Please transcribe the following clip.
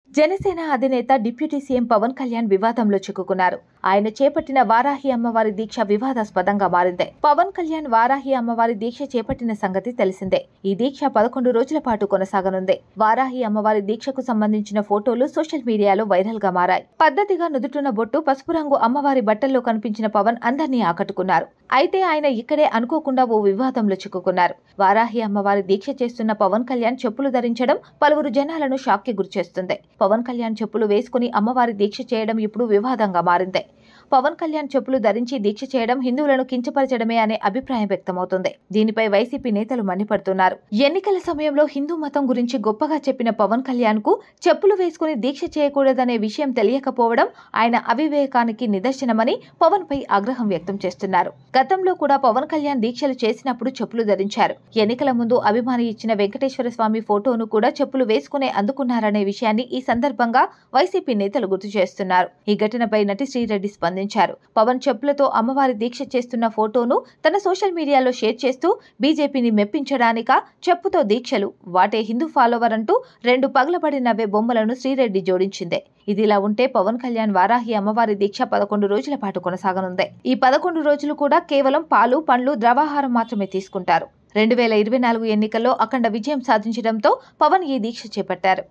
జనసేన అధినేత deputy CM Pawan Kalyan వివాదంలో చిక్కుకున్నారు. ఆయన చేపట్టిన వారాహి అమ్మవారి దీక్ష వివాదాస్పదంగా మారింది. పవన్ కళ్యాణ్ వారాహి అమ్మవారి దీక్ష చేపట్టిన సంగతి తెలిసిందే. ఈ దీక్ష 11 రోజుల పాటు కొనసాగనుంది. వారాహి అమ్మవారి దీక్షకు సంబంధించిన ఫోటోలు సోషల్ మీడియాలో వైరల్ గా మారాయి. పద్ధతిగా నుదుటున్న బొట్టు, పసుపు రంగు అమ్మవారి బట్టల్లో కనిపించిన పవన్ అందరినీ ఆకట్టుకున్నారు. అయితే ఆయన ఇక్కడే అనుకోకుండా ఓ వివాదంలో చిక్కుకున్నారు. వారాహి అమ్మవారి దీక్ష చేస్తున్న పవన్ కళ్యాణ్ చెప్పులు ధరించడం పలువురు జనాలను షాక్ కి గురిచేస్తుంది. పవన్ కళ్యాణ్ చెప్పులు వేసుకుని అమ్మవారి దీక్ష చేయడం ఇప్పుడు వివాదంగా మారింది. పవన్ కళ్యాణ్ చెప్పులు ధరించి దీక్ష చేయడం హిందువులను కించపరచడమే అనే అభిప్రాయం వ్యక్తమవుతుంది. దీనిపై వైసీపీ నేతలు మండిపడుతున్నారు. ఎన్నికల సమయంలో హిందూ మతం గురించి గొప్పగా చెప్పిన పవన్ కళ్యాణ్ కు చెప్పులు వేసుకుని దీక్ష చేయకూడదనే విషయం తెలియకపోవడం ఆయన అవివేకానికి నిదర్శనమని పవన్ పై ఆగ్రహం వ్యక్తం చేస్తున్నారు. గతంలో కూడా పవన్ కళ్యాణ్ దీక్షలు చేసినప్పుడు చెప్పులు ధరించారు. ఎన్నికల ముందు అభిమాని ఇచ్చిన వెంకటేశ్వర స్వామి ఫోటోను కూడా చెప్పులు వేసుకునే అందుకున్నారనే విషయాన్ని ఈ సందర్భంగా వైసీపీ నేతలు గుర్తు చేస్తున్నారు. ఈ ఘటనపై నటి శ్రీరెడ్డి స్పందించారు. పవన్ చెప్పులతో అమ్మవారి దీక్ష చేస్తున్న ఫోటోను తన సోషల్ మీడియాలో షేర్ చేస్తూ బీజేపీని మెప్పించడానిక చెప్పుతో దీక్షలు, వాటే హిందూ ఫాలోవర్ అంటూ 2 పగలబడి నవ్వే బొమ్మలను శ్రీరెడ్డి జోడించింది. ఇదిలా ఉంటే పవన్ కళ్యాణ్ వారాహి అమ్మవారి దీక్ష 11 రోజుల పాటు కొనసాగనుంది. ఈ 11 రోజులు కూడా కేవలం పాలు, పండ్లు, ద్రవాహారం మాత్రమే తీసుకుంటారు. 2024 ఎన్నికల్లో అఖండ విజయం సాధించడంతో పవన్ ఈ దీక్ష చేపట్టారు.